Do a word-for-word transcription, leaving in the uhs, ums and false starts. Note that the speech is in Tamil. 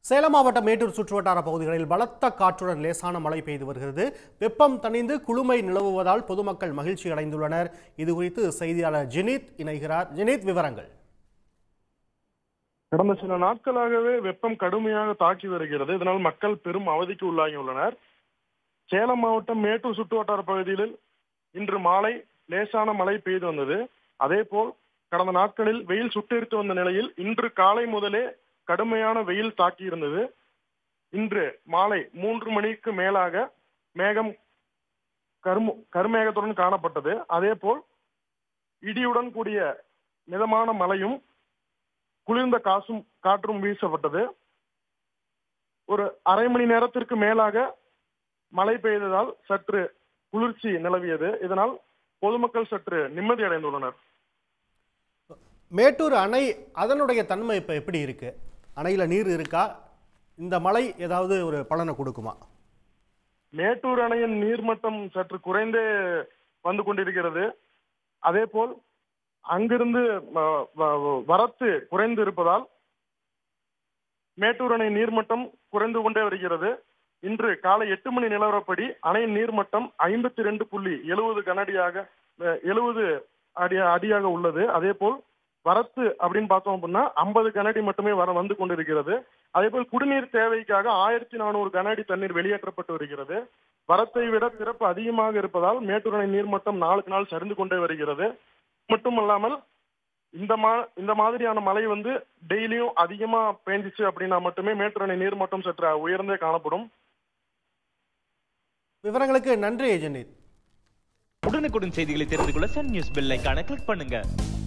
சேலம் மாவட்ட மேட்டூர் சுற்றுவட்டார பகுதிகளில் பலத்த காற்றுடன் லேசான மழை பெய்து வருகிறது. வெப்பம் தணிந்து குளுமை நிலவுவதால் பொதுமக்கள் மகிழ்ச்சி அடைந்துள்ளனர். இது குறித்து செய்தியாளர் ஜெனித் இணைகிறார். ஜெனித், விவரங்கள். கடந்த சில நாட்களாகவே வெப்பம் கடுமையாக தாக்கி வருகிறது. இதனால் மக்கள் பெரும் அவதிக்கு உள்ளாகியுள்ளனர். சேலம் மாவட்டம் மேட்டூர் சுற்றுவட்டார பகுதியில் இன்று மாலை லேசான மழை பெய்து வந்தது. அதே போல் கடந்த நாட்களில் வெயில் சுட்டெரித்து வந்த நிலையில் இன்று காலை முதலே கடுமையான வெயில் தாக்கி இருந்தது. இன்று மாலை மூன்று மணிக்கு மேலாக மேகம் கரும கருமேகத்துடன் காணப்பட்டது. அதே போல் இடியுடன் கூடிய மிதமான மழையும் குளிர்ந்த காசும் காற்றும் வீசப்பட்டது. ஒரு அரை மணி நேரத்திற்கு மேலாக மழை பெய்ததால் சற்று குளிர்ச்சி நிலவியது. இதனால் பொதுமக்கள் சற்று நிம்மதி அடைந்துள்ளனர். மேட்டூர் அணை அதனுடைய தன்மை இப்ப எப்படி இருக்கு? அணையில நீர் இருக்கா? இந்த மழை ஏதாவது ஒரு பலனை கொடுக்குமா? மேட்டூர் அணையின் நீர்மட்டம் சற்று குறைந்தே வந்து கொண்டிருக்கிறது. அதே போல் அங்கிருந்து வரத்து குறைந்து இருப்பதால் மேட்டூர் அணை நீர்மட்டம் குறைந்து கொண்டே வருகிறது. இன்று காலை எட்டு மணி நிலவரப்படி அணையின் நீர்மட்டம் ஐம்பத்தி ரெண்டு புள்ளி எழுபது கனஅடியாக எழுபது அடி அடியாக உள்ளது. அதே போல் வரத்து அப்படின்னு பார்த்தோம் அப்படின்னா ஐம்பது கனஅடி மட்டுமே வர வந்து கொண்டிருக்கிறது. அதே போல் குடிநீர் தேவைக்காக ஆயிரத்தி நானூறு கனஅடி தண்ணீர் வெளியேற்றப்பட்டு வருகிறது. வரத்தை விட திறப்பு அதிகமாக இருப்பதால் மேட்டூர் அணை நீர்மட்டம் நாளுக்கு நாள் சரிந்து கொண்டே வருகிறது. மட்டுமல்லாமல் இந்த மா இந்த மாதிரியான மழை வந்து டெய்லியும் அதிகமா பெஞ்சிச்சு அப்படின்னா மட்டுமே மேட்டூர் அணை நீர்மட்டம் சற்று உயர்ந்தே காணப்படும். விவரங்களுக்கு நன்றி ஜெனித். உடனுக்குடன் செய்திகளை தெரிந்து கொள்ள சன் நியூஸ் பெல் ஐகானை கிளிக் பண்ணுங்க.